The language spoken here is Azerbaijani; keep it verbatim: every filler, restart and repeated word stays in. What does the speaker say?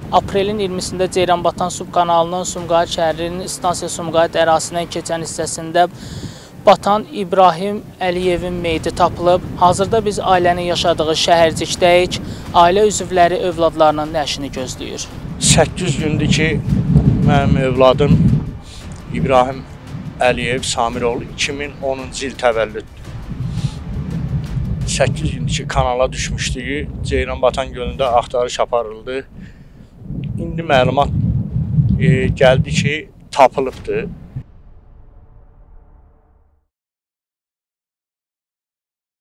aprelin iyirmisində Ceyranbatan subkanalının Sumqayıt şəhərinin stansiya Sumqayıt ərazisindən keçən hissəsində batan İbrahim Əliyevin meyiti tapılıb. Hazırda biz ailənin yaşadığı şəhərcikdəyik. Ailə üzvləri övladlarının nəşini gözləyir. səkkiz gündür ki, mənim övladım İbrahim Əliyev Samiroğlu iki min onuncu il təvəllüddür. səkkiz gündür ki, kanala düşmüşdü. Ceyranbatan gölündə axtarış aparıldı. İndi məlumat e, gəldi ki, tapılıbdır.